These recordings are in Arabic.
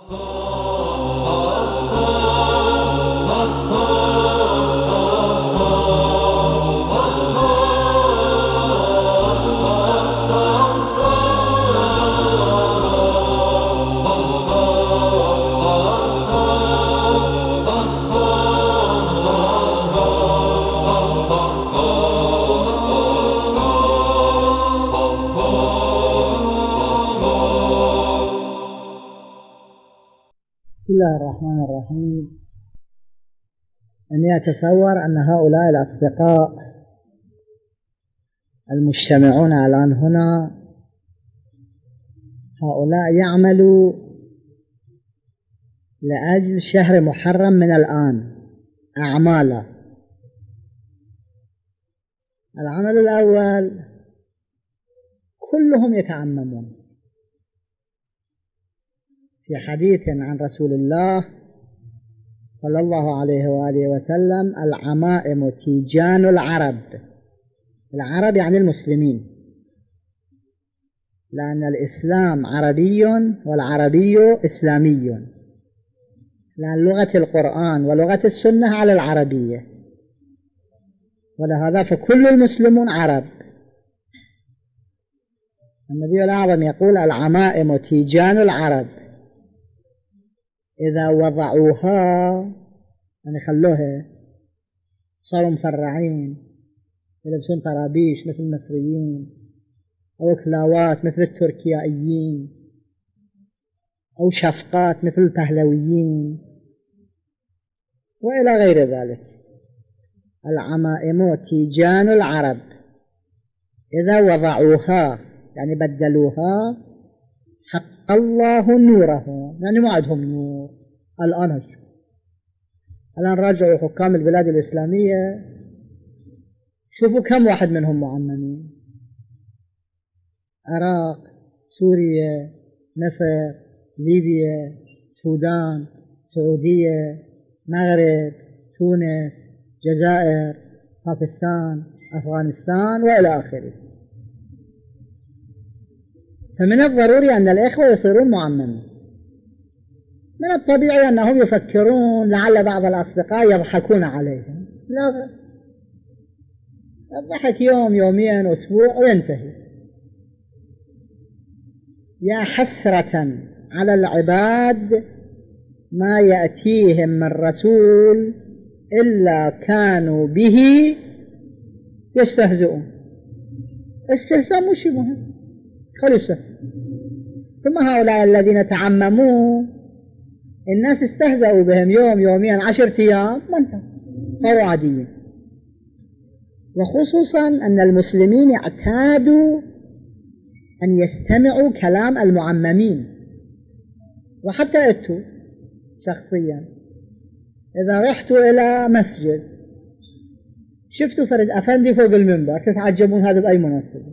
بسم الله الرحمن الرحيم. أني أتصور أن هؤلاء الأصدقاء المجتمعون الآن هنا هؤلاء يعملوا لأجل شهر محرم من الآن أعمالا. العمل الأول كلهم يتعممون. في حديث عن رسول الله صلى الله عليه وآله وسلم: العمائم تيجان العرب. العرب يعني المسلمين، لأن الإسلام عربي والعربي إسلامي، لأن لغة القرآن ولغة السنة على العربية، ولهذا فكل المسلمون عرب. النبي الأعظم يقول: العمائم تيجان العرب، إذا وضعوها يعني خلوها صاروا مفرعين، يلبسون طرابيش مثل المصريين، أو كلاوات مثل التركيائيين، أو شفقات مثل البهلويين، وإلى غير ذلك. العمائم تيجان العرب إذا وضعوها يعني بدلوها حق الله نوره، يعني ما عندهم نور. الآن راجعوا حكام البلاد الإسلامية، شوفوا كم واحد منهم معممين: العراق، سوريا، مصر، ليبيا، السودان، السعودية، المغرب، تونس، الجزائر، باكستان، أفغانستان وإلى آخره. فمن الضروري أن الإخوة يصيرون معممين. من الطبيعي أنهم يفكرون لعل بعض الأصدقاء يضحكون عليهم، لا بأس، الضحك يوم يومين أسبوع وينتهي. يا حسرة على العباد ما يأتيهم من رسول إلا كانوا به يستهزئون. استهزاء مش مهم، خلصة. ثم هؤلاء الذين تعمموا الناس استهزأوا بهم يوم يومين 10 أيام ما انتهوا، صاروا عاديين. وخصوصا أن المسلمين اعتادوا أن يستمعوا كلام المعممين. وحتى أنتوا شخصيا إذا رحتوا إلى مسجد شفتوا فرد أفندي فوق المنبر تتعجبون هذا بأي مناسبة.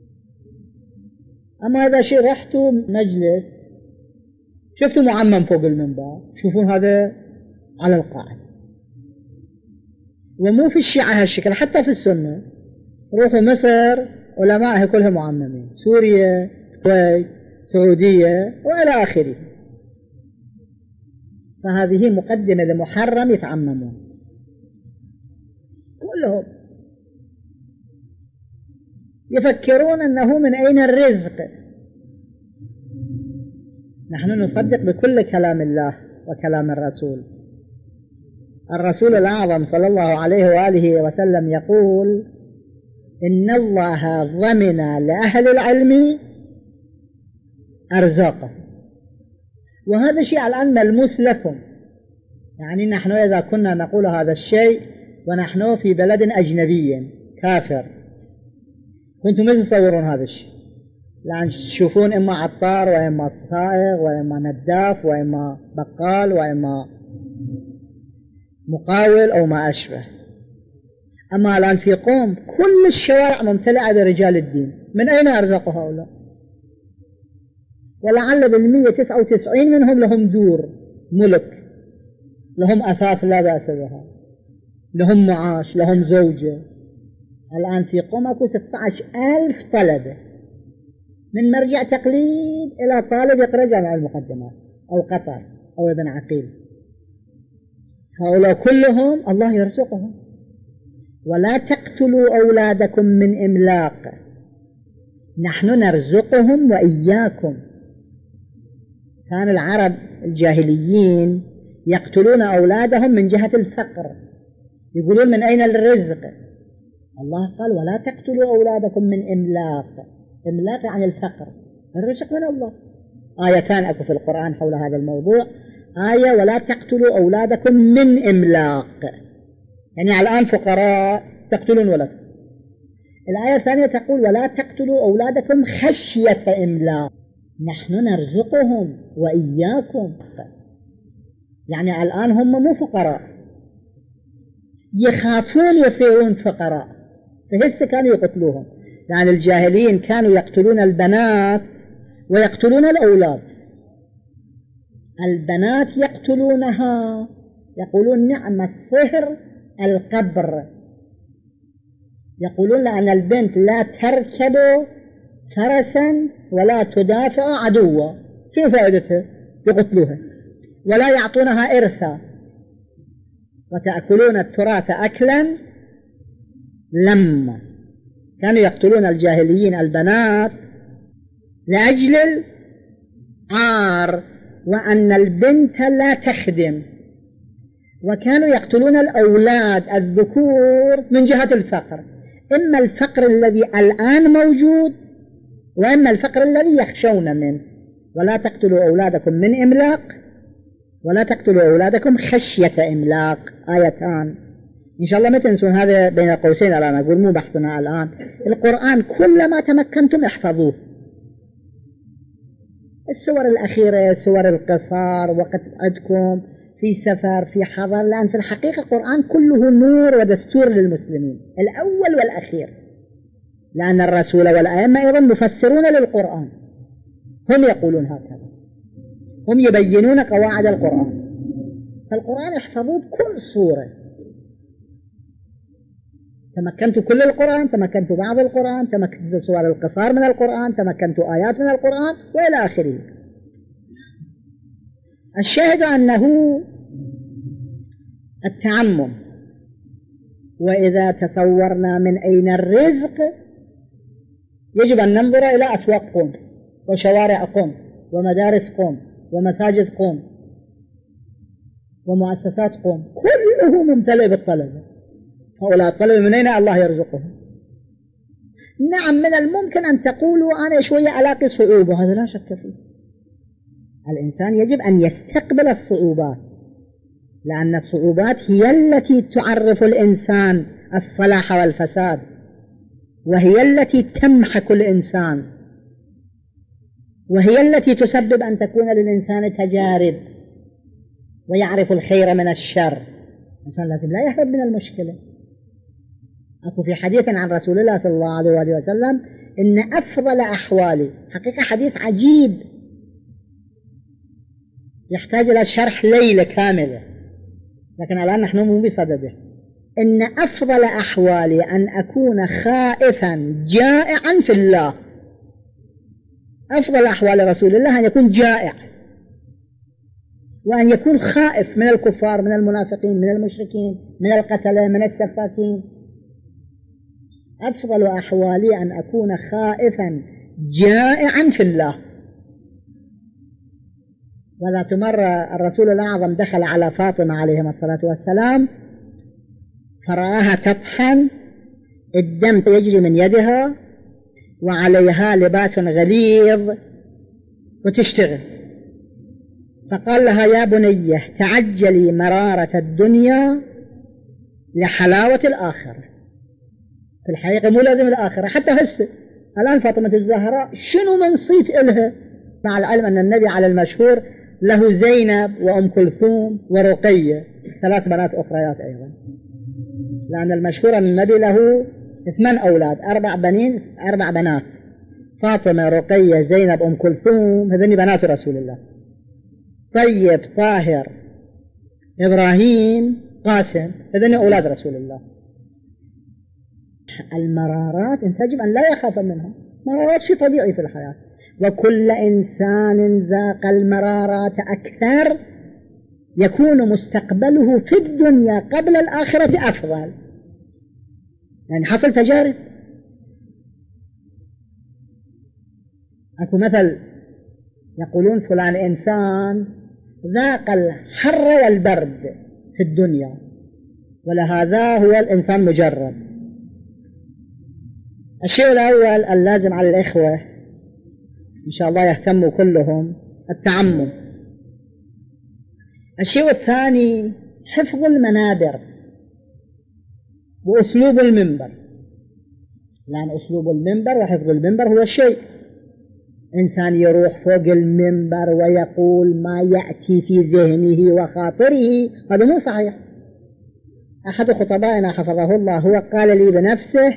أما هذا شيء رحتوا مجلس شفتوا معمم فوق المنبر شوفون هذا على القاعدة. ومو في الشيعة هالشكل، حتى في السنة. روحوا مصر علمائها كلها معممين، سوريا، الكويت، السعودية وإلى آخره. فهذه مقدمة لمحرم يتعممون كلهم، يفكرون أنه من أين الرزق. نحن نصدق بكل كلام الله وكلام الرسول. الرسول الأعظم صلى الله عليه وآله وسلم يقول: إن الله ضمن لأهل العلم أرزاقه. وهذا شيء الآن ملموس لكم. يعني نحن إذا كنا نقول هذا الشيء ونحن في بلد أجنبي كافر، كنتم ما تصورون هذا الشيء، لأن تشوفون إما عطار وإما صائغ وإما نداف وإما بقال وإما مقاول أو ما أشبه. أما الآن في قوم كل الشوارع ممتلئة برجال الدين، من أين أرزقوا هؤلاء؟ ولعل 199 منهم لهم دور ملك، لهم أثاث لا بأس بها، لهم معاش، لهم زوجة. الآن في قوم أكو 16,000 طلبة، من مرجع تقليد إلى طالب يقرأ جامع المقدمات، أو قطر أو ابن عقيل، هؤلاء كلهم الله يرزقهم. ولا تقتلوا أولادكم من إملاق، نحن نرزقهم وإياكم. كان العرب الجاهليين يقتلون أولادهم من جهة الفقر، يقولون من أين الرزق؟ الله قال ولا تقتلوا أولادكم من إملاق. إملاق عن الفقر، الرزق من الله. آيتان أكو في القرآن حول هذا الموضوع، آية ولا تقتلوا أولادكم من إملاق، يعني الآن فقراء تقتلون ولدكم. الآية الثانية تقول ولا تقتلوا أولادكم خشية إملاق، نحن نرزقهم وإياكم. يعني الآن هم مو فقراء، يخافون يصيرون فقراء، فهسه كانوا يقتلوهم. يعني الجاهلين كانوا يقتلون البنات ويقتلون الأولاد. البنات يقتلونها، يقولون نعم الصهر القبر، يقولون لأن البنت لا تركب فرسا ولا تدافع عدوا، شو فائدتها؟ يقتلوها. ولا يعطونها إرثا، وتأكلون التراث أكلا لما. كانوا يقتلون الجاهليين البنات لأجل العار وأن البنت لا تخدم، وكانوا يقتلون الأولاد الذكور من جهة الفقر، إما الفقر الذي الآن موجود وإما الفقر الذي يخشون منه. ولا تقتلوا أولادكم من إملاق ولا تقتلوا أولادكم خشية إملاق، آيتان إن شاء الله ما تنسون هذا بين قوسين. الآن أقول مو بحثنا الآن، القرآن كلما تمكنتم احفظوه. السور الأخيرة سور القصار، وقت عندكم في سفر في حضر، لأن في الحقيقة القرآن كله نور ودستور للمسلمين الأول والأخير، لأن الرسول والأئمة أيضا مفسرون للقرآن، هم يقولون هكذا، هم يبينون قواعد القرآن. فالقرآن احفظوه بكل صورة، تمكنت كل القرآن، تمكنت بعض القرآن، تمكنت سور القصار من القرآن، تمكنت آيات من القرآن وإلى آخره. الشاهد أنه التعمم. وإذا تصورنا من أين الرزق يجب أن ننظر إلى أسواق قم وشوارع قم ومدارس قم ومساجد قم ومؤسسات قم، كله ممتلئ بالطلبة. هؤلاء الطلبة من أين الله يرزقهم؟ نعم من الممكن أن تقولوا أنا شوية ألاقي صعوبة، هذا لا شك فيه. الإنسان يجب أن يستقبل الصعوبات، لأن الصعوبات هي التي تعرف الإنسان الصلاح والفساد، وهي التي تمحك الإنسان، وهي التي تسبب أن تكون للإنسان تجارب ويعرف الخير من الشر. الإنسان لازم لا يهرب من المشكلة. أكو في حديث عن رسول الله صلى الله عليه وسلم إن أفضل أحوالي، حقيقة حديث عجيب يحتاج إلى شرح ليلة كاملة، لكن الآن نحن مو بصدده. إن أفضل أحوالي أن أكون خائفا جائعا في الله. أفضل أحوال رسول الله أن يكون جائع، وأن يكون خائف من الكفار، من المنافقين، من المشركين، من القتلة، من السفاكين. أفضل أحوالي أن أكون خائفا جائعا في الله. وذات مرة الرسول الأعظم دخل على فاطمة عليه الصلاة والسلام فرآها تطحن، الدم يجري من يدها وعليها لباس غليظ وتشتغل، فقال لها يا بنية تعجلي مرارة الدنيا لحلاوة الآخرة. في الحقيقة مو لازم الآخرة، حتى هسه الآن فاطمة الزهراء شنو من صيت إلها، مع العلم أن النبي على المشهور له زينب وأم كلثوم ورقية، 3 بنات أخريات أيضا، لأن المشهور أن النبي له 8 أولاد، 4 بنين 4 بنات، فاطمة رقية زينب أم كلثوم، هذين بنات رسول الله. طيب طاهر إبراهيم قاسم، هذين أولاد رسول الله. المرارات إنسان يجب أن لا يخاف منها، مرارات شيء طبيعي في الحياة، وكل إنسان ذاق المرارات أكثر يكون مستقبله في الدنيا قبل الآخرة أفضل. يعني حصل تجارب. أكو مثل يقولون فلان إنسان ذاق الحر والبرد في الدنيا، ولهذا هو الإنسان مجرب. الشيء الأول اللازم على الإخوة إن شاء الله يهتموا كلهم التعمم. الشيء الثاني حفظ المنابر وأسلوب المنبر، لأن أسلوب المنبر وحفظ المنبر هو الشيء. إنسان يروح فوق المنبر ويقول ما يأتي في ذهنه وخاطره، هذا مو صحيح. أحد خطبائنا حفظه الله هو قال لي بنفسه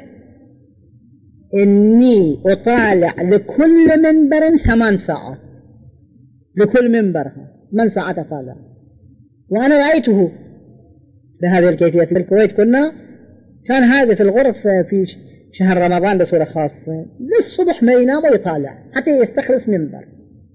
إني أطالع لكل منبر 8 ساعات، لكل منبر 8 ساعات أطالع. وأنا رأيته بهذه الكيفية في الكويت. كان هذا في الغرف في شهر رمضان بصورة خاصة، للصبح ما ينام ويطالع حتى يستخلص منبر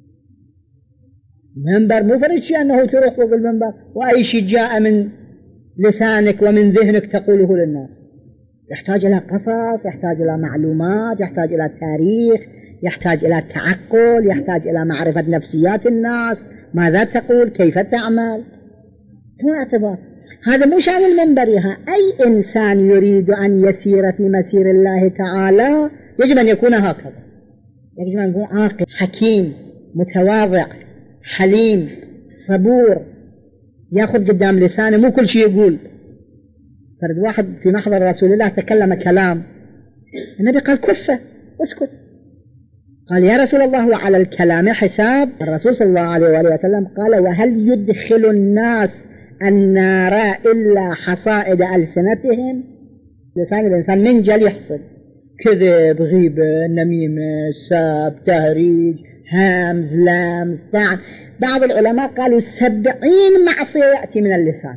مو فرد شيء أنه تروح فوق المنبر وأي شيء جاء من لسانك ومن ذهنك تقوله للناس. يحتاج إلى قصص، يحتاج إلى معلومات، يحتاج إلى تاريخ، يحتاج إلى تعقل، يحتاج إلى معرفة نفسيات الناس، ماذا تقول، كيف تعمل. هو اعتبار هذا مو شأن المنبرها. أي إنسان يريد أن يسير في مسير الله تعالى يجب أن يكون هكذا، يجب أن يكون عاقل حكيم متواضع حليم صبور، يأخذ قدام لسانه مو كل شيء يقول. فرد واحد في محضر رسول الله تكلم كلام، النبي قال كفه اسكت. قال يا رسول الله وعلى الكلام حساب؟ الرسول صلى الله عليه وآله وسلم قال وهل يدخل الناس النار إلا حصائد ألسنتهم؟ لسان الإنسان منجل يحصل كذب، غيبة، نميمة، سب، تهريج، همز، لامز، طعن. بعض العلماء قالوا 70 معصية يأتي من اللسان،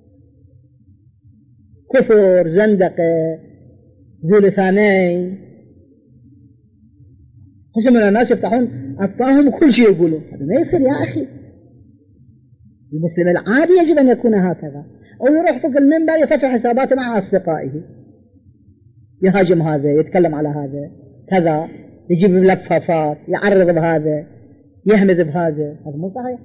كفر، زندقة، ذو لسانين. قسم من الناس يفتحون أفواههم وكل شيء يقولون. هذا ما يصير يا أخي. المسلم العادي يجب أن يكون هكذا. أو يروح فوق المنبر يصفح حساباته مع أصدقائه، يهاجم هذا، يتكلم على هذا كذا، يجيب ملففات، يعرض بهذا، يهمذ بهذا. هذا مو صحيح.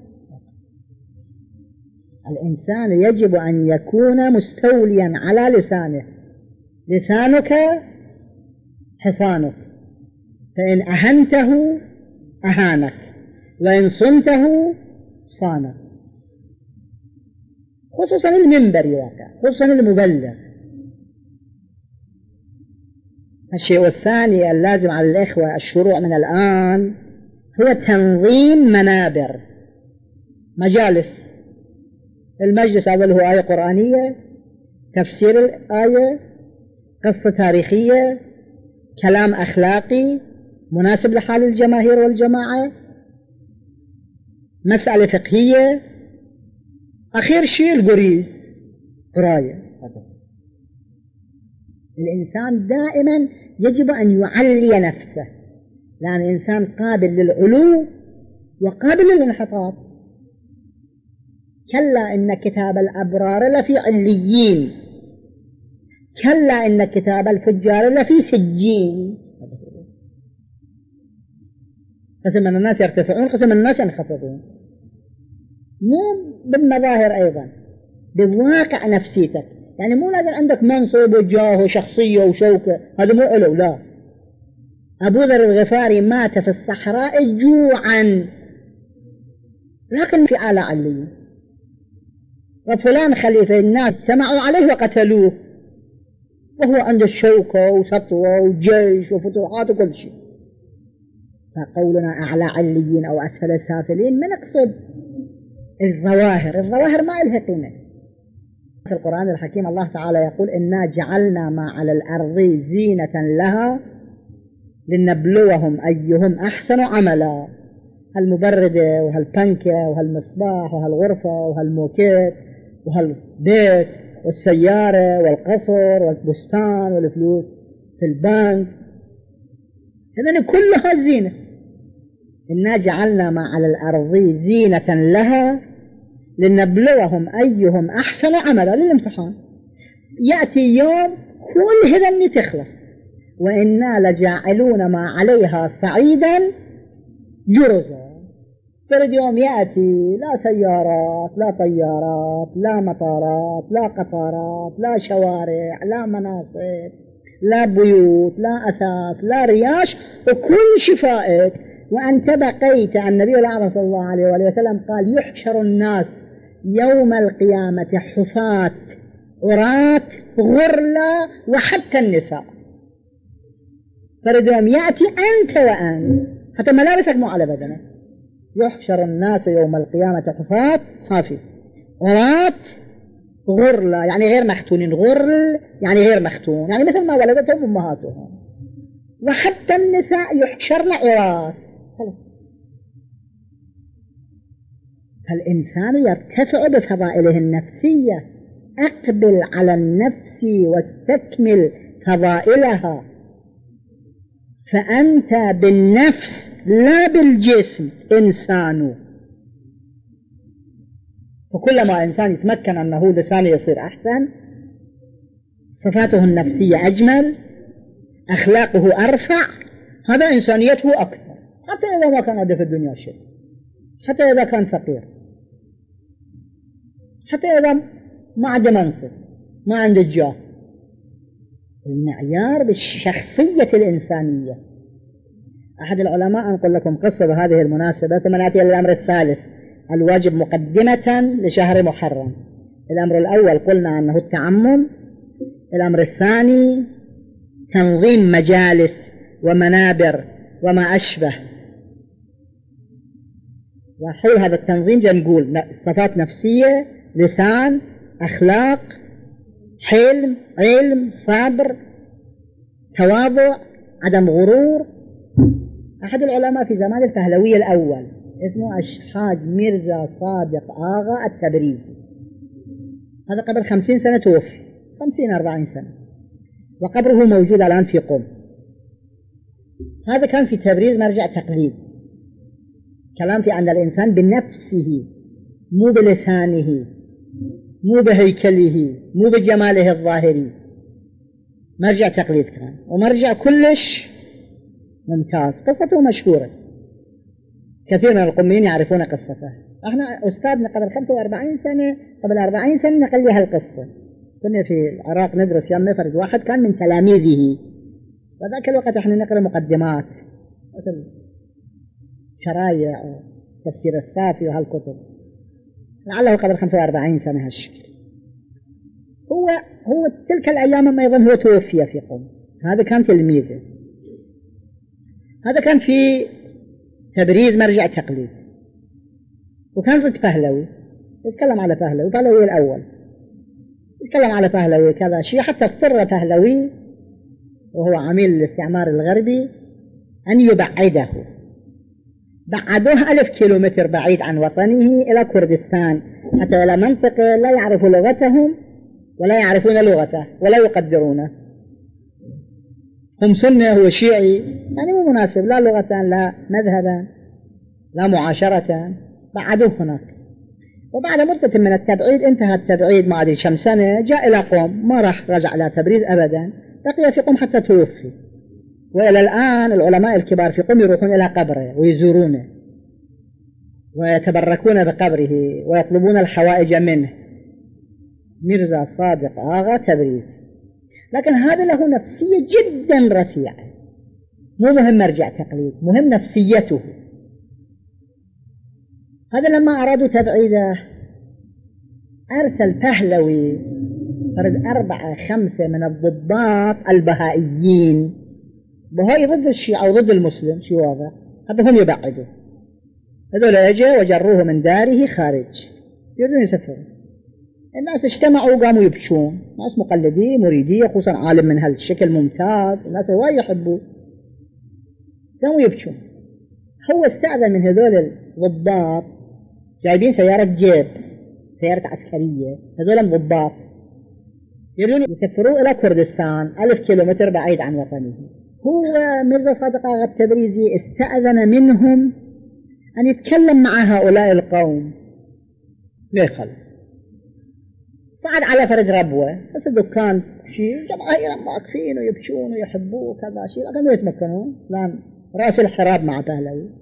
الإنسان يجب أن يكون مستوليا على لسانه. لسانك حصانك، فإن أهنته أهانك، وإن صنته صانك. خصوصا المنبر واقع، خصوصا المبلغ. الشيء الثاني اللازم على الإخوة الشروع من الآن هو تنظيم منابر، مجالس. المجلس أوله آية قرآنية، تفسير الآية، قصة تاريخية، كلام أخلاقي مناسب لحال الجماهير والجماعة، مسألة فقهية، أخير شيء القريز، قراية. الإنسان دائما يجب أن يعلي نفسه، لأن الإنسان قابل للعلو وقابل للانحطاط. كلا إن كتاب الأبرار لفي عليين، كلا إن كتاب الفجار لفي سجين. قسم من الناس يرتفعون، قسم من الناس ينخفضون. مو بالمظاهر أيضا، بواقع نفسيتك. يعني مو لازم عندك منصب وجاه وشخصية وشوكة، هذا مو علو. لا، أبو ذر الغفاري مات في الصحراء جوعا لكن في أعلى عليين، وفلان خليفة الناس اجتمعوا عليه وقتلوه وهو عنده الشوكة وسطوة وجيش وفتوحات وكل شيء. فقولنا أعلى عليين أو أسفل سافلين ما نقصد الظواهر. الظواهر ما لها قيمة. في القرآن الحكيم الله تعالى يقول إنا جعلنا ما على الأرض زينة لها لنبلوهم أيهم أحسن عملا. هالمبردة وهالبنكة وهالمصباح وهالغرفة وهالموكيت وهالبيت والسيارة والقصر والبستان والفلوس في البنك، هذين كلها زينة. إنا جعلنا ما على الأرض زينة لها لنبلوهم أيهم أحسن عملا، للامتحان. يأتي يوم كل هذا تخلص، وإنا لجاعلون ما عليها صعيدا جرزا. فرد يوم يأتي لا سيارات لا طيارات لا مطارات لا قطارات لا شوارع لا مناصب لا بيوت لا أثاث لا رياش، وكل شفائك. وأنت بقيت. النبي الأعظم صلى الله عليه وسلم قال يحشر الناس يوم القيامة حفاة عراة غرلا وحتى النساء. فرد يوم يأتي أنت وأنت حتى ملابسك مو على بدنك. يحشر الناس يوم القيامة حفاة حافي عراة غرلا، يعني غير مختونين. غرل يعني غير مختون، يعني مثل ما ولدتهم أمهاتهم. وحتى النساء يحشرن عراة. فالإنسان يرتفع بفضائله النفسية. أقبل على النفس واستكمل فضائلها، فأنت بالنفس لا بالجسم إنسان. وكلما إنسان يتمكن أنه لسانه يصير أحسن، صفاته النفسية أجمل، أخلاقه أرفع، هذا إنسانيته أكثر. حتى إذا ما كان عنده في الدنيا شيء، حتى إذا كان فقير، حتى إذا ما عنده منصب ما عنده جاه. المعيار بالشخصية الإنسانية. أحد العلماء أنقل لكم قصة بهذه المناسبة، ثم نأتي إلى الأمر الثالث، الواجب مقدمة لشهر محرم. الأمر الأول قلنا أنه التعمم. الأمر الثاني تنظيم مجالس ومنابر وما أشبه. وحول هذا التنظيم جاء نقول صفات نفسية، لسان، أخلاق، حلم، علم، صبر، تواضع، عدم غرور. أحد العلماء في زمان الفهلوي الأول اسمه الحاج ميرزا صادق آغا التبريزي، هذا قبل 50 سنة توفي، 50-40 سنة، وقبره موجود الآن في قم. هذا كان في تبريز مرجع تقليد، كلام في أن الإنسان بنفسه مو بلسانه مو بهيكله مو بجماله الظاهري. مرجع تقليد كان، ومرجع كلش ممتاز. قصته مشهورة، كثير من القميين يعرفون قصته. احنا أستاذنا قبل 45 سنة قبل 40 سنة نقل لي هالقصة. كنا في العراق ندرس يوم فرد واحد كان من تلاميذه، وذاك الوقت احنا نقرأ مقدمات مثل شرايع تفسير الصافي وهالكتب، لعله قبل 45 سنة هالشكل. هو تلك الأيام أيضا هو توفي في قم. هذا كان تلميذه، هذا كان في تبريز مرجع تقليد، وكان ضد فهلوي، يتكلم على فهلوي، فهلوي الأول يتكلم على فهلوي كذا شيء، حتى اضطر فهلوي وهو عميل الاستعمار الغربي أن يبعده. بعدوه 1000 كيلومتر بعيد عن وطنه إلى كردستان، حتى إلى منطقة لا يعرف لغتهم ولا يعرفون لغته ولا يقدرونه. هم سنة هو شيعي، يعني مو مناسب لا لغة لا مذهبا لا معاشرة. بعدوه هناك، وبعد مدة من التبعيد انتهى التبعيد ما أدري كم سنة، جاء إلى قم، ما راح رجع إلى تبريز أبدا، بقي في قم حتى توفي. وإلى الآن العلماء الكبار في قم يروحون إلى قبره ويزورونه ويتبركون بقبره ويطلبون الحوائج منه. ميرزا صادق آغا تبريز. لكن هذا له نفسية جدا رفيعة، مو مهم مرجع تقليد، مهم نفسيته. هذا لما أرادوا تبعيده أرسل فهلوي فرد 4-5 من الضباط البهائيين، بهائي ضد الشيعة أو ضد المسلم، شيء واضح، حتى هم يبعدوا. هذول اجوا وجروه من داره خارج يريدون يسفرون. الناس اجتمعوا وقاموا يبكون، ناس مقلدي مريدية، خصوصا عالم من هالشكل ممتاز، الناس هواي يحبوه، قاموا يبكون. هو استأذن من هذول الضباط، جايبين سيارة جيب، سيارة عسكرية، هذول الضباط يريدون يسفروه إلى كردستان 1000 كيلومتر بعيد عن وطنه. هو ميرزا صادق آغا التبريزي استأذن منهم أن يتكلم مع هؤلاء القوم لا يخلوا. صعد على فرد ربوة بس الدكان شيء جماهير واقفين ويبكون ويحبوه وكذا شيء، لكن ما يتمكنون، لأن رأس الحراب مع بهلوي.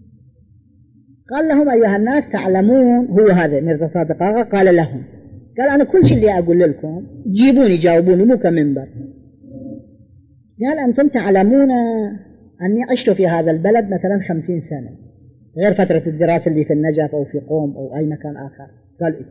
قال لهم أيها الناس تعلمون، هو هذا ميرزا صادق آغا قال لهم، قال أنا كل شيء اللي أقول لكم جيبوني جاوبوني مو كمنبر. قال أنتم تعلمون أني عشت في هذا البلد مثلا 50 سنة غير فترة الدراسة اللي في النجف أو في قوم أو أي مكان آخر. قال إيه؟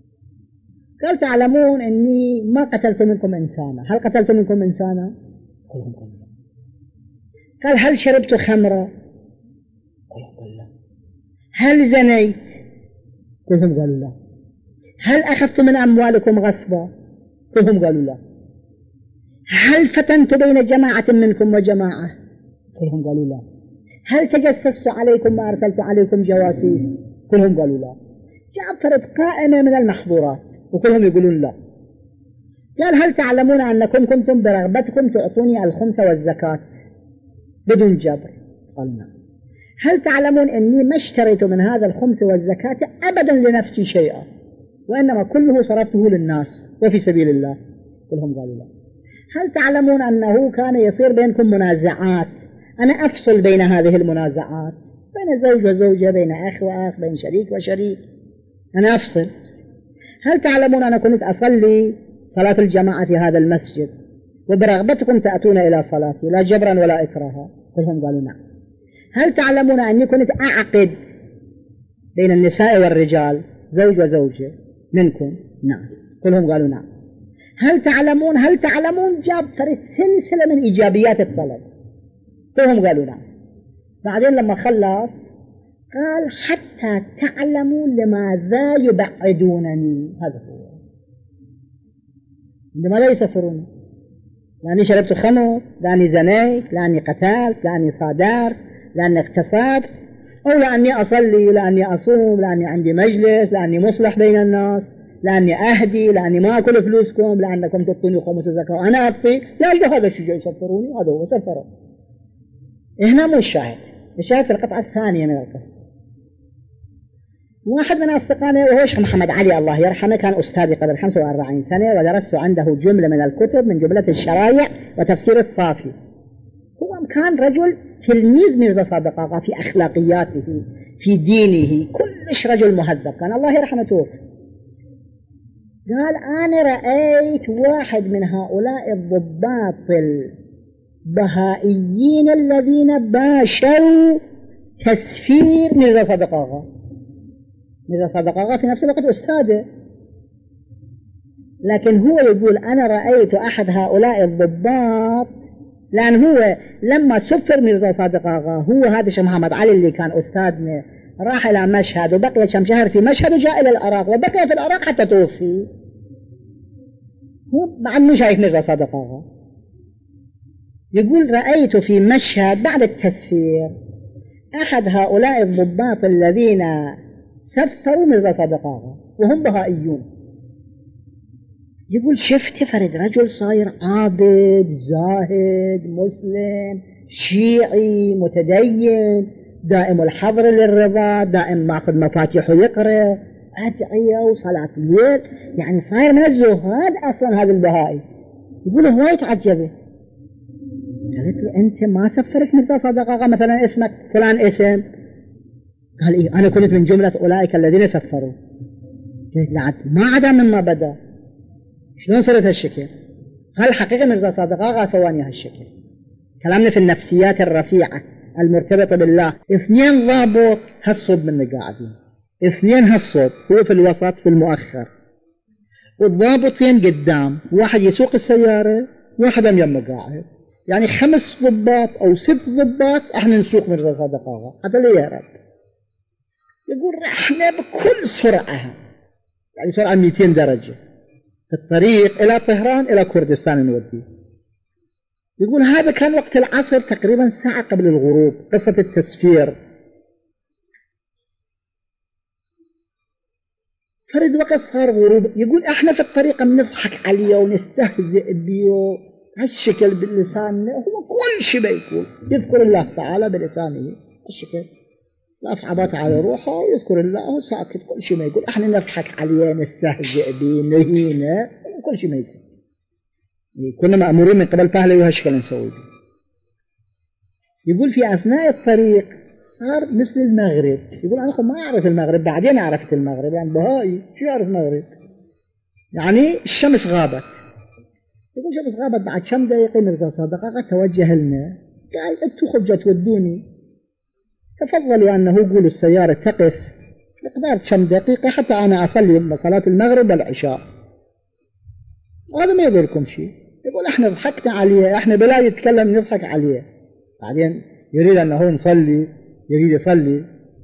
قال تعلمون أني ما قتلت منكم إنسانا. هل قتلت منكم إنسانا؟ كلهم قالوا لا. قال هل شربت خمرة؟ كلهم قالوا لا. هل زنيت؟ كلهم قالوا لا. هل أخذت من أموالكم غصبا؟ كلهم قالوا لا. هل فتنت بين جماعة منكم وجماعة؟ كلهم قالوا لا. هل تجسست عليكم ما أرسلت عليكم جواسيس؟ كلهم قالوا لا. جاء فرد قائمة من المحظورات وكلهم يقولون لا. قال هل تعلمون أنكم كنتم برغبتكم تعطوني الخمس والزكاة بدون جبر؟ قالوا نعم. هل تعلمون أني ما اشتريت من هذا الخمس والزكاة أبدا لنفسي شيئا، وإنما كله صرفته للناس وفي سبيل الله؟ كلهم قالوا لا. هل تعلمون أنه كان يصير بينكم منازعات، أنا أفصل بين هذه المنازعات، بين زوج وزوجة، بين أخ وأخ، بين شريك وشريك، أنا أفصل. هل تعلمون أنا كنت أصلي صلاة الجماعة في هذا المسجد وبرغبتكم تأتون إلى صلاتي لا جبرا ولا إكراها؟ كلهم قالوا نعم. هل تعلمون أني كنت أعقد بين النساء والرجال زوج وزوجة منكم؟ نعم. كلهم قالوا نعم. هل تعلمون جاب فرد سلسلة من إيجابيات الطلب، كلهم قالوا نعم. بعدين لما خلص قال حتى تعلموا لماذا يبعدونني، هذا هو، لماذا يسفروني؟ لأني شربت خمر، لأني زنيت، لأني قتلت، لأني صادرت، لأني اغتصبت، أو لأني أصلي، لأني أصوم، لأني عندي مجلس، لأني مصلح بين الناس، لأني أهدي، لأني ما أكل فلوسكم، لأنكم تعطوني خمس زكاة وأنا أعطي، لا هذا الشيء يسفروني، هذا هو سفره. هنا مو الشاهد، الشاهد في القطعة الثانية من القصة. واحد من أصدقائنا وهو شيخ محمد علي الله يرحمه كان أستاذي قبل 45 سنة، ودرست عنده جملة من الكتب من جملة الشرايع وتفسير الصافي. هو كان رجل تلميذ ميرزا صادق آغا في أخلاقياته، في دينه، كلش رجل مهذب كان، الله يرحمه توفى. قال أنا رأيت واحد من هؤلاء الضباط البهائيين الذين باشروا تسفير ميرزا صادق آغا. ميرزا صادق آغا في نفس الوقت أستاذه، لكن هو يقول أنا رأيت أحد هؤلاء الضباط، لأن هو لما سفر ميرزا صادق آغا، هو هذا شيخ محمد علي اللي كان أستاذنا راح إلى مشهد وبقي كم شهر في مشهد وجاء إلى العراق وبقي في العراق حتى توفي، هو بعد مو شايف ميرزا صادق آغا. يقول رأيت في مشهد بعد التسفير أحد هؤلاء الضباط الذين سفروا ميرزا صادق آغا وهم بهائيون. يقول شفت فرد رجل صاير عابد زاهد مسلم شيعي متدين دائم الحضر للرضا، دائم ماخذ مفاتيح ويقرأ أدعية وصلاة الليل، يعني صاير من الزهاد أصلا هذا البهائي. يقول هواي تعجبه. قالت له أنت ما سفرت ميرزا صادق آغا مثلا اسمك فلان اسم؟ قال إيه أنا كنت من جملة أولئك الذين سفروا. قلت لا ما عدا مما بدأ. شلون صرت هالشكل؟ قال الحقيقة ميرزا صادق آغا سواني هالشكل. كلامنا في النفسيات الرفيعة المرتبطة بالله. اثنين ضابط هالصوب من قاعدين، اثنين هالصوب، هو في الوسط في المؤخر، والضابطين قدام، واحد يسوق السيارة واحد يمه قاعد، يعني 5 ضباط أو 6 ضباط احنا نسوق ميرزا صادق آغا حتى لا يهرب. يقول رحنا بكل سرعة، يعني سرعة 200 درجة في الطريق إلى طهران إلى كردستان نوديه. يقول هذا كان وقت العصر تقريبا ساعة قبل الغروب، قصة التسفير. فرد وقت صار غروب، يقول احنا في الطريق بنضحك عليه ونستهزئ بيه هالشكل باللسان، هو كل شيء بيقول يذكر الله تعالى بلسانه هالشكل. الأفعبات على روحه ويذكر الله وساكت، كل شيء ما يقول. احنا نضحك عليه، نستهزئ به، نهينه، كل شيء ما يقول. كنا مأمورين من قبل فهله وهالشكل نسوي به. يقول في أثناء الطريق صار مثل المغرب. يقول أنا ما أعرف المغرب، بعدين عرفت المغرب، يعني بهائي شو يعرف المغرب؟ يعني الشمس غابت. يقول الشمس غابت بعد كم دقيقة، مرزا صادق توجه لنا قال انتوا خرجوا تودوني، تفضلوا أنه يقولوا السيارة تقف مقدار كم دقيقة حتى أنا أصلي صلاة المغرب والعشاء، وهذا ما يضركم شيء. يقول احنا ضحكنا عليه، احنا بلا يتكلم نضحك عليه، بعدين يريد أنه نصلي، يريد يصلي.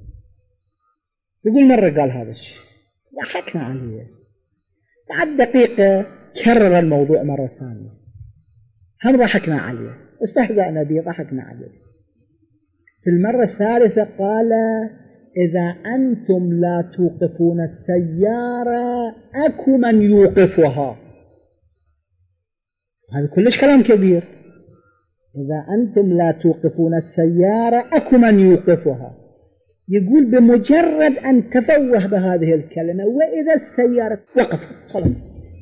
يقول مرة قال هذا الشيء، ضحكنا عليه. بعد دقيقة كرر الموضوع مرة ثانية، هم ضحكنا عليه، استهزأنا به، ضحكنا عليه. في المرة الثالثة قال إذا أنتم لا توقفون السيارة أكو من يوقفها. هذا كلش كلام كبير. إذا أنتم لا توقفون السيارة أكو من يوقفها. يقول بمجرد أن تفوه بهذه الكلمة وإذا السيارة وقفت خلاص.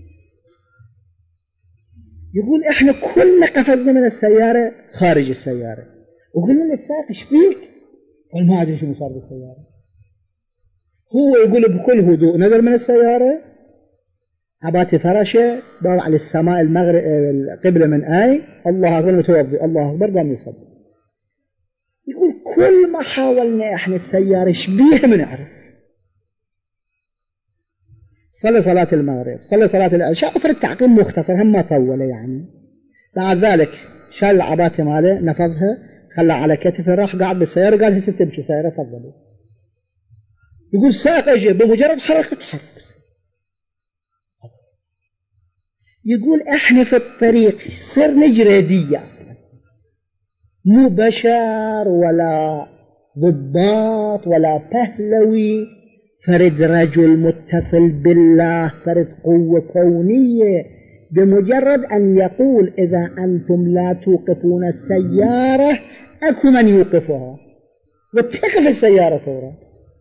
يقول إحنا كلنا قفزنا من السيارة خارج السيارة، وقلنا للسائق إيش فيك؟ قال ما أدري شو صار بالسيارة. هو يقول بكل هدوء نزل من السيارة، عباتي فرشه، ضال على السماء المغرب القبلة من أي، الله أكبر متوضي، الله أكبر قام يصلي. يقول كل ما حاولنا إحنا السيارة إيش بيها ما نعرف. صلى صلاة المغرب، صلى صلاة العشاء، وفر التعقيم مختصر هم ما طوله يعني. بعد ذلك شال العباتي ماله نفضها، خلى على كتفه، راح قاعد بالسيارة قال هسه تمشي سيارة تفضلوا. يقول سائق اجى بمجرد حركة تحرك. يقول احنا في الطريق صرنا جريدية اصلا، مو بشر ولا ضباط ولا پهلوي، فرد رجل متصل بالله، فرد قوة كونية. بمجرد أن يقول إذا أنتم لا توقفون السيارة أكو من يوقفها، وتقف السيارة فورا.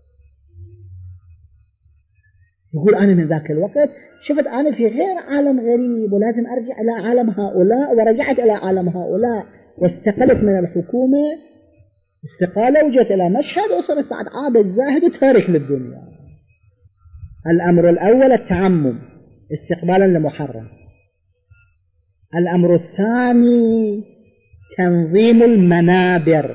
يقول أنا من ذاك الوقت شفت أنا في غير عالم غريب، ولازم أرجع إلى عالم هؤلاء، ورجعت إلى عالم هؤلاء، واستقلت من الحكومة استقالة، وجت إلى مشهد، وصرت بعد عابد زاهد وتارك للدنيا. الأمر الأول التعمم استقبالا لمحرم. الأمر الثاني تنظيم المنابر،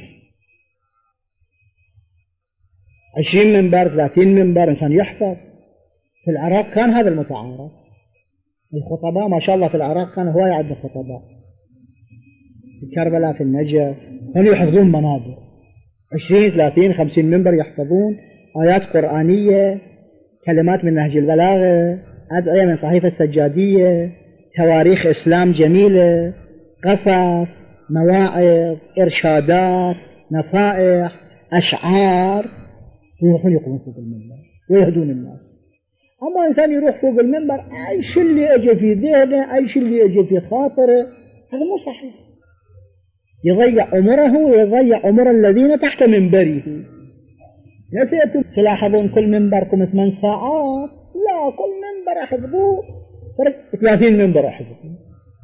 20 منبر 30 منبر إنسان يحفظ. في العراق كان هذا المتعارف، الخطباء ما شاء الله في العراق كان هواية عندنا خطباء، في كربلاء في النجف كانوا يحفظون منابر 20 30 50 منبر، يحفظون آيات قرآنية، كلمات من نهج البلاغة، أدعية من صحيفة السجادية، تواريخ إسلام جميلة، قصص، مواعظ، إرشادات، نصائح، أشعار، يروحون يقومون فوق المنبر ويهدون الناس. أما إنسان يروح فوق المنبر أي شيء اللي أجى في ذهنه، أي شيء اللي أجى في خاطره، هذا مو صحيح. يضيع عمره ويضيع عمر الذين تحت منبره. نسيتم تلاحظون كل منبركم 8 ساعات؟ لا، كل منبر أحفظوه 30 منبر أحفظوه.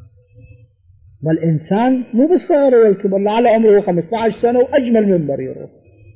والإنسان مو بالصغر والكبر، لعلى عمره 15 سنة وأجمل منبر يروح.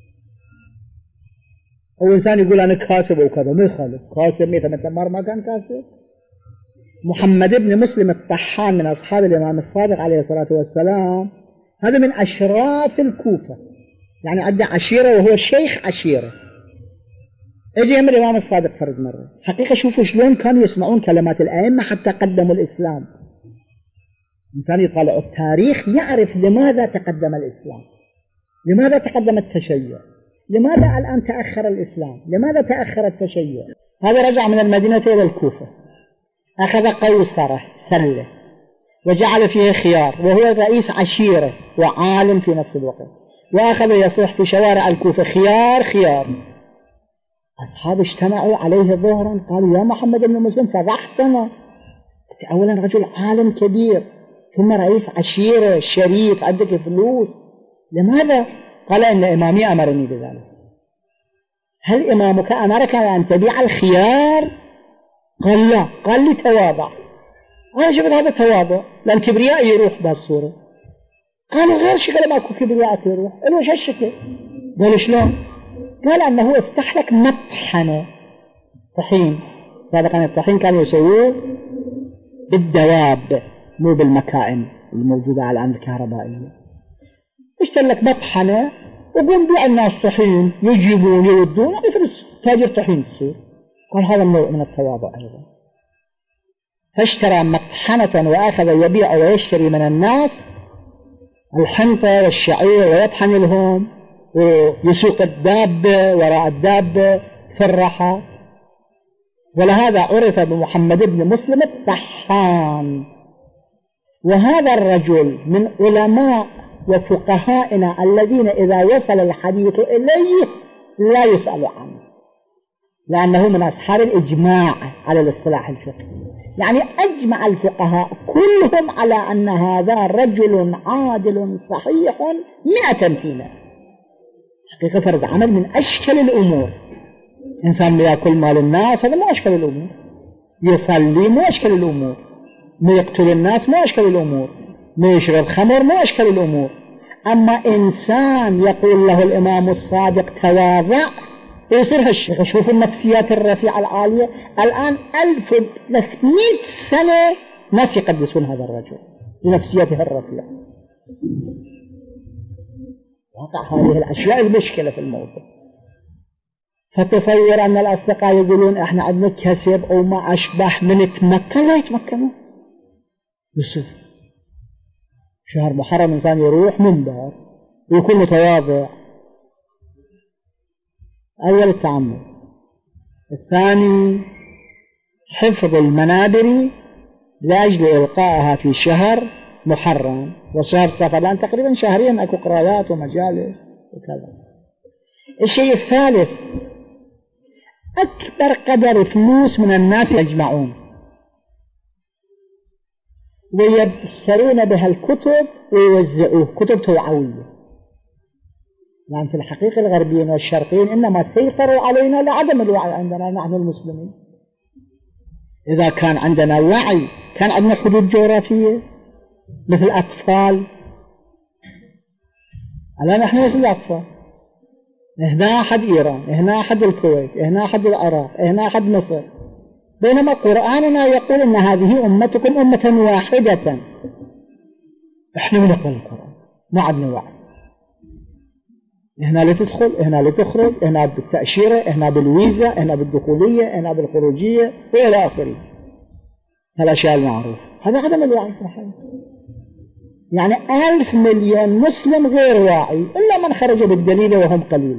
أو إنسان يقول أنا كاسب أو كذا، ما يخالف، كاسب 100 مرة ما كان كاسب. محمد بن مسلم الطحان من أصحاب الإمام الصادق عليه الصلاة والسلام، هذا من أشراف الكوفة، يعني عنده عشيرة وهو شيخ عشيرة. اجي يم الإمام الصادق فرد مرة، حقيقة شوفوا شلون كانوا يسمعون كلمات الأئمة حتى قدموا الإسلام. إنسان يطالع التاريخ يعرف لماذا تقدم الإسلام، لماذا تقدم التشيع، لماذا الآن تأخر الإسلام، لماذا تأخر التشيع. هذا رجع من المدينة إلى الكوفة، أخذ قوصرة سلة وجعل فيها خيار، وهو رئيس عشيرة وعالم في نفس الوقت، وأخذ يصيح في شوارع الكوفة خيار خيار. أصحاب اجتمعوا عليه ظهرا قالوا يا محمد بن مسلم فضحتنا، أنت أولا رجل عالم كبير، ثم رئيس عشيرة شريف عندك فلوس، لماذا قال إن إمامي أمرني بذلك. هل إمامك أمرك أن تبيع الخيار؟ قال لا، قال لي تواضع. أنا شفت هذا تواضع، لأن كبريائي يروح بهالصورة. قالوا غير شكل ماكو كبريائك يروح. قالوا وش هالشكل؟ قالوا شلون؟ قال أنه افتح لك مطحنة طحين. سابقا الطحين كانوا يسووه بالدواب مو بالمكائن الموجودة الآن الكهربائية. اشتري لك مطحنة وقوم بيع الناس طحين، يجيبون يودون، مثل تاجر طحين تصير. قال هذا النوع من التواضع أيضا. فاشترى مطحنة وأخذ يبيع ويشتري من الناس الحنطة والشعير ويطحن لهم ويسوق الدابة وراء الدابة في الرحى. ولهذا عرف بمحمد بن مسلم الطحان. وهذا الرجل من علماء وفقهائنا الذين إذا وصل الحديث إليه لا يسأل عنه، لأنه من أصحاب الإجماع على الاصطلاح الفقهي. يعني أجمع الفقهاء كلهم على أن هذا رجل عادل صحيح 100%. حقيقة فرد عمل من أشكل الأمور. إنسان يأكل مال الناس هذا مو أشكل الأمور، يصلي مو أشكل الأمور، ما يقتل الناس مو أشكل الأمور، ما يشرب خمر مو أشكل الأمور. أما إنسان يقول له الإمام الصادق تواضع يصير هالشيء. شوف النفسيات الرفيعة العالية. الآن 1300 سنة ناس يقدسون هذا الرجل لنفسيته الرفيعة. واقع هذه الأشياء المشكلة في الموضوع. فتصور أن الأصدقاء يقولون إحنا عندنا كسب أو ما أشبه من يتمكن، لا يتمكنوا. يوسف شهر محرم إنسان يروح منبر ويكون متواضع. أول التعمد. الثاني حفظ المنابر لأجل إلقائها في شهر محرم وشهر صفر، لأن تقريبا شهرين أكو قراءات ومجالس وكذا. الشيء الثالث أكبر قدر فلوس من الناس يجمعون ويبشرون بها الكتب ويوزعوه، كتب توعوية. يعني في الحقيقة الغربيين والشرقيين إنما سيطروا علينا لعدم الوعي عندنا نحن المسلمين. إذا كان عندنا وعي كان عندنا حدود جغرافية مثل أطفال. الآن نحن مثل الأطفال، هنا أحد إيران، هنا أحد الكويت، هنا أحد العراق، هنا أحد مصر. بينما قرآننا يقول إن هذه أمتكم أمة واحدة. إحنا من نقول القرآن ما عندنا وعي. هنا لتدخل، هنا لتخرج، هنا بالتأشيرة، هنا بالويزا، هنا بالدخولية، هنا بالخروجية وإلى آخره. هالأشياء المعروفة. هذا عدم الوعي في الحياة. يعني 1000 مليون مسلم غير واعي إلا من خرج بالدليل وهم قليل.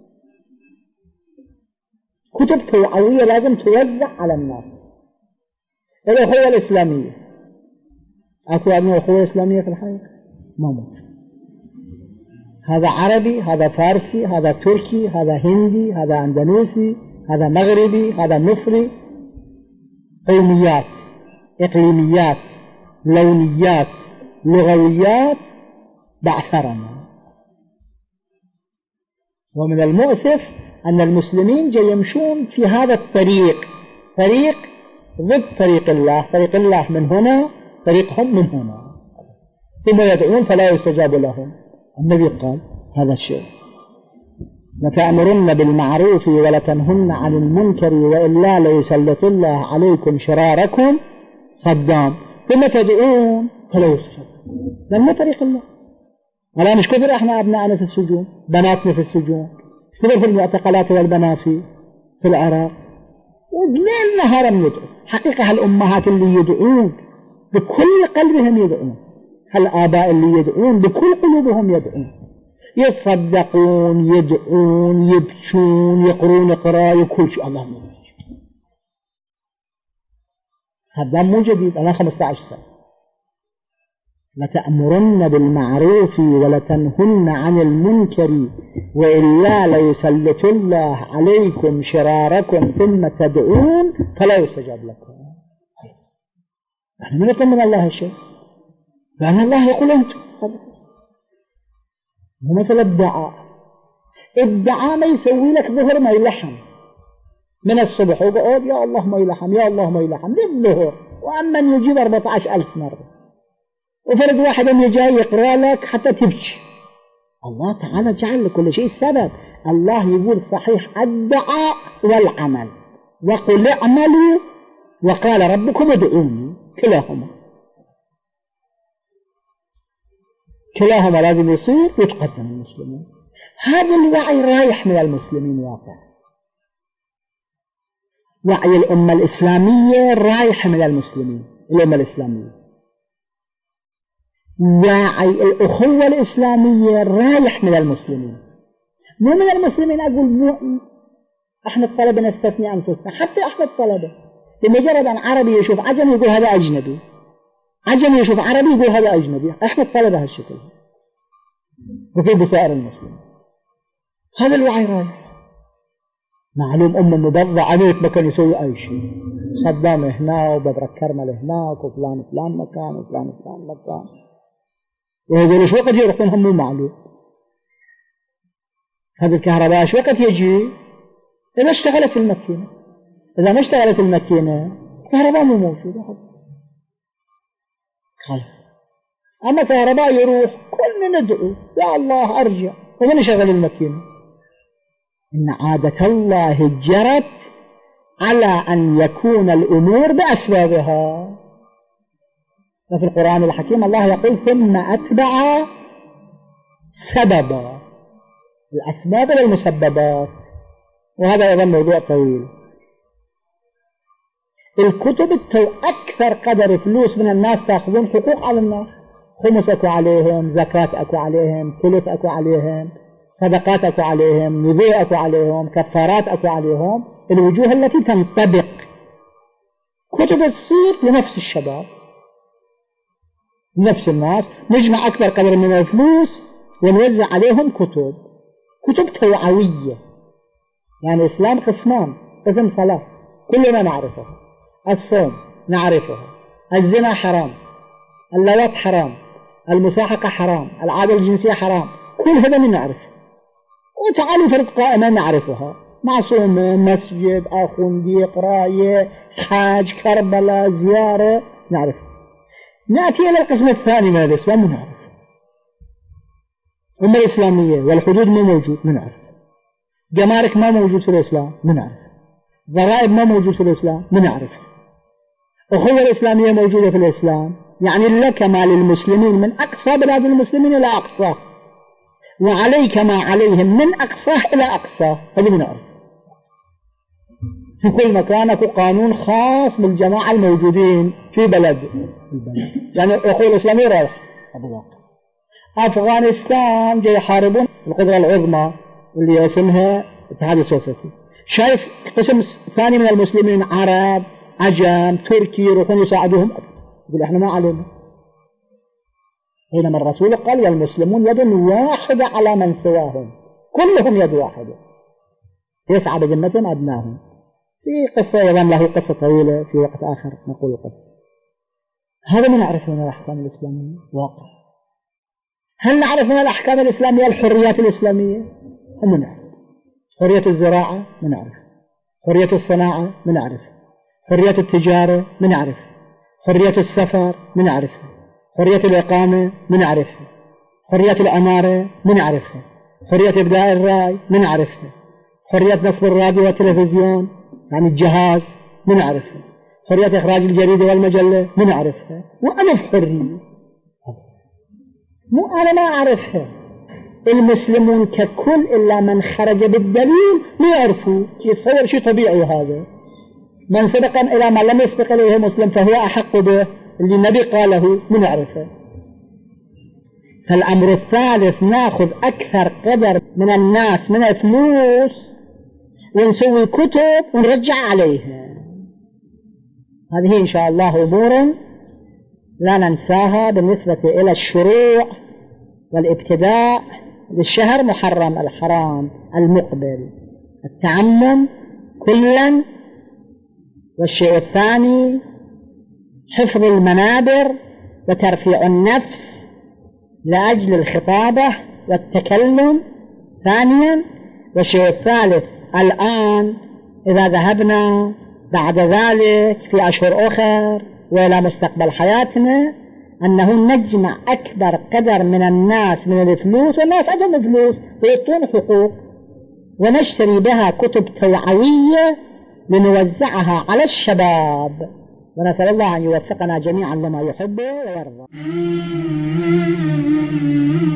كتب توعوية لازم توزع على الناس. الأخوة الإسلامية أكو عندنا أخوة إسلامية في الحياة؟ ما موجود. هذا عربي، هذا فارسي، هذا تركي، هذا هندي، هذا أندونيسي، هذا مغربي، هذا مصري. قوميات، إقليميات، لونيات، لغويات بعثرنا. ومن المؤسف أن المسلمين جاي يمشون في هذا الطريق، طريق ضد طريق الله. طريق الله من هنا، طريقهم من هنا. ثم يدعون فلا يستجاب لهم. النبي قال هذا الشيء: لتأمرن بالمعروف ولتنهن عن المنكر وإلا ليسلط الله عليكم شراركم. صدام. ثم تدعون فلا يستجاب لهم. مو طريق الله. الآن مش كثر احنا أبنائنا في السجون، بناتنا في السجون، كثر في المعتقلات والبنافي في العراق، وليل نهارا يدعون. حقيقة هالأمهات اللي يدعون بكل قلبهم يدعون، هالآباء اللي يدعون بكل قلوبهم يدعون، يتصدقون، يدعون، يبكون، يقرون قراءة، كل شيء. الله مو جديد. صدام مو جديد، أنا 15 سنة. لتأمرن بالمعروف ولتنهن عن المنكر وإلا ليسلط الله عليكم شراركم ثم تدعون فلا يستجاب لكم. نحن نطلب من الله شيء، لأن الله يقول أنتم. مو مثل الدعاء ما يسوي لك ظهر ما يلحم من الصبح وقعد يا الله ما يلحم يا الله ما يلحم للظهر، وأما يجيب 14,000 مرة، وفرد واحد أن يجي يقرأ لك حتى تبكي. الله تعالى جعل لكل شيء سبب. الله يقول صحيح الدعاء والعمل، وقل اعملوا وقال ربكم ادعوني، كلاهما لازم يصير يتقدم المسلمين. هذا الوعي رايح من المسلمين واقع، وعي الأمة الإسلامية رايح من المسلمين، الأمة الإسلامية، وعي الأخوة الإسلامية رايح من المسلمين، مو من المسلمين. أقول احنا الطلبة نستثني أنفسنا، حتى احنا الطلبة بمجرد أن عربي يشوف عجمي يقول هذا أجنبي، عجمي يشوف عربي يقول هذا أجنبي، احنا الطلبة هالشكل، وفي بسائر المسلمين. هذا الوعي رايح. معلوم مبضع عليك ما كان يسوي أي شيء، صدام هنا وببرك كرمل هناك وفلان فلان مكان وفلان فلان مكان، وهذول شو وقت يروحون هم مو معلوم. هذه الكهرباء شو وقت يجي؟ إذا اشتغلت الماكينة، إذا ما اشتغلت الماكينة الكهرباء مو موجودة خلاص. أما كهرباء يروح كلنا ندعو يا الله أرجع، ومن يشغل الماكينة؟ إن عادة الله جرت على أن يكون الأمور بأسبابها. وفي القرآن الحكيم الله يقول ثم أتبع سببا، الأسباب والمسببات، وهذا أيضا موضوع طويل. الكتب أكثر قدر فلوس من الناس تأخذون حقوق على الناس، خمس أكو عليهم، زكاة أكو عليهم، ثلث أكو عليهم، صدقات أكو عليهم، نذير أكو عليهم، كفارات أكو عليهم، الوجوه التي تنطبق. كتب تصير لنفس الشباب، نفس الناس، نجمع أكبر قدر من الفلوس ونوزع عليهم كتب توعوية. يعني الإسلام قسمان، قسم صلاة كلنا نعرفه، الصوم نعرفه، الزنا حرام، اللواط حرام، المساحقة حرام، العادة الجنسية حرام، كل هذا من نعرفه. وتعالوا فرد قائمة نعرفها، معصومة، مسجد، أخونديق، راية، حاج، كربلاء، زيارة، نعرف. نأتي إلى القسم الثاني من الإسلام نعرف. الأمة الإسلامية والحدود ما موجود نعرف، جمارك ما موجود في الإسلام نعرف، ضرائب ما موجود في الإسلام نعرف، أخوة الإسلامية موجودة في الإسلام، يعني لك ما للمسلمين من أقصى بلاد المسلمين إلى أقصاه، وعليك ما عليهم من أقصاه إلى أقصاه، هذا بنعرف. في كل مكان أكو قانون خاص بالجماعة الموجودين في بلد، يعني الأخوة الإسلامية رايح أبو واقع. أفغانستان جاي يحاربون القدرة العظمى اللي اسمها الاتحاد السوفيتي، شايف قسم ثاني من المسلمين عرب، عجم، تركي يروحون يساعدوهم، يقول احنا ما علينا. حينما الرسول قال والمسلمون يد واحدة على من سواهم، كلهم يد واحدة يسعى بذمتهم أدناهم. في قصة يظن له قصة طويلة، في وقت آخر نقول القصة. هذا ما نعرف من الأحكام الإسلامية واقع. هل نعرف من الأحكام الإسلامية الحريات الإسلامية؟ هم نعرف. حرية الزراعة من نعرف، حرية الصناعة من نعرف، حرية التجارة من نعرف، حرية السفر من نعرفها، حرية الإقامة من نعرفها، حرية الأمارة من نعرفها، حرية إبداء الرأي من نعرفها، حرية نصب الراديو والتلفزيون يعني الجهاز من نعرفها، حرية إخراج الجريدة والمجلة من نعرفها، وألف حرية مو أنا ما أعرفها. المسلمون ككل إلا من خرج بالدليل ما يعرفوا، يتصور شيء طبيعي هذا. من سبق إلى ما لم يسبق إليه مسلم فهو أحق به، اللي النبي قاله من يعرفه. فالأمر الثالث ناخذ أكثر قدر من الناس من الفلوس ونسوي كتب ونرجع عليها. هذه إن شاء الله أمور لا ننساها بالنسبة إلى الشروع والابتداء للشهر محرم الحرام المقبل. التعمم كلا، والشيء الثاني حفظ المنابر وترفيع النفس لأجل الخطابة والتكلم ثانيا. والشيء الثالث الآن إذا ذهبنا بعد ذلك في أشهر أخر وإلى مستقبل حياتنا أنه نجمع أكبر قدر من الناس من الفلوس، والناس عندهم فلوس ويعطون حقوق، ونشتري بها كتب توعوية لنوزعها على الشباب، ونسأل الله أن يوفقنا جميعا لما يحب ويرضى.